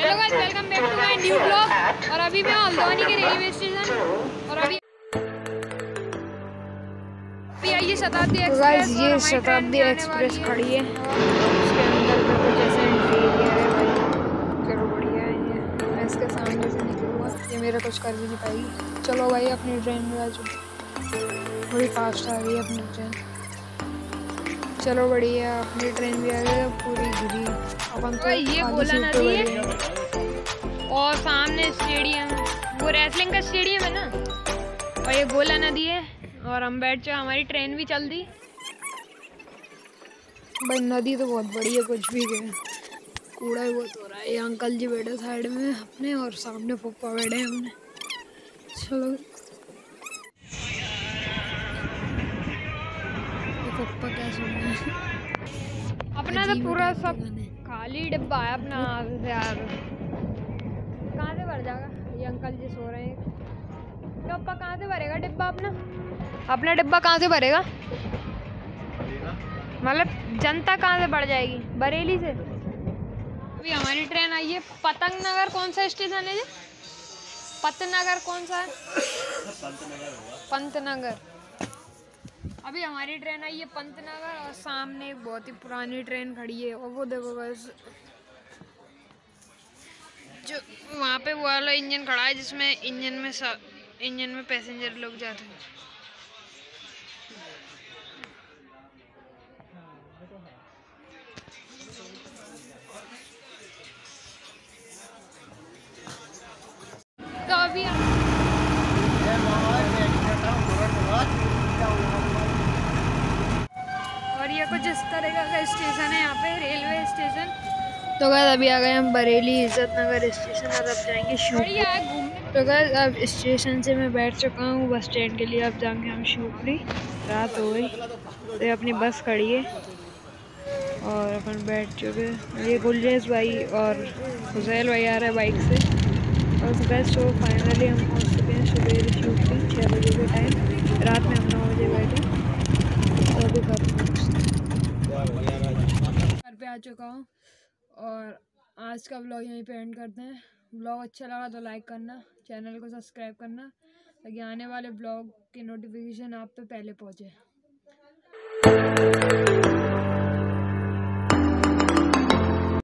Hello guys, welcome back to my new blog. और अभी मैं हल्द्वानी के रेलवे स्टेशन और अभी आई ये शताब्दी एक्सप्रेस। ये शताब्दी एक्सप्रेस खड़ी है उसके अंदर में कुछ ऐसा इंटीरियर है भाई, चलो बढ़िया है। ये मैं इसके सामने से निकलूँगा, ये मेरा कुछ कर भी नहीं पाएगी। चलो भाई अपनी ट्रेन में आ जाओ, बड़ी फास्ट आ रही है अपनी ट्रेन। चलो बढ़िया, अपनी ट्रेन भी आ गई पूरी घिरी। अपन तो ये गोला नदी है और सामने स्टेडियम, वो रेसलिंग का स्टेडियम है ना, और ये गोला नदी है और हम बैठ जाओ, हमारी ट्रेन भी चल दी। भाई नदी तो बहुत बड़ी है, कुछ भी है, कूड़ा ही बहुत हो रहा है। ये अंकल जी बैठे साइड में अपने और सामने पप्पा बैठे हैं हमने। चलो ये पप्पा क्या सुन रहे हैं? अपना तो पूरा सब खाली डिब्बा है अपना यार, कहाँ से भर जाएगा। ये अंकल जी सो रहे हैं, तो पप्पा कहाँ से भरेगा डिब्बा अपना डिब्बा कहाँ से भरेगा, मतलब जनता कहाँ से बढ़ जाएगी, बरेली से। अभी हमारी ट्रेन आई है पतंग नगर। कौन सा स्टेशन है ये? पतनगर कौन सा है? पंतनगर। अभी हमारी ट्रेन आई है पंतनगर और सामने एक बहुत ही पुरानी ट्रेन खड़ी है। और वो देखो बस, जो वहाँ पे वो वाला इंजन खड़ा है जिसमें इंजन में पैसेंजर लोग जाते हैं। तो अभी और ये कुछ इस तरह का स्टेशन है यहाँ पे, रेलवे स्टेशन। तो गाइस अभी आ गए हम बरेली इज्जत नगर स्टेशन और अब जाएंगे शिवपुरी। तो गाइस अब स्टेशन से मैं बैठ चुका हूँ बस स्टैंड के लिए, अब जाएंगे हम शिवपुरी। रात हो गई तो ये अपनी बस खड़ी है और अपन बैठ चुके। ये गुलजेश भाई और हुसैल भाई आ रहे हैं बाइक से। और गाइस तो फाइनली हम पहुँच चुके हैं सवेरे शिवपुरी 6 बजे के टाइम। रात में हम 9 बजे बैठे और अभी घर पे आ चुका हूँ। और आज का व्लॉग यहीं पे एंड करते हैं। व्लॉग अच्छा लगा तो लाइक करना, चैनल को सब्सक्राइब करना ताकि आने वाले व्लॉग की नोटिफिकेशन आप पे पहले पहुँचे।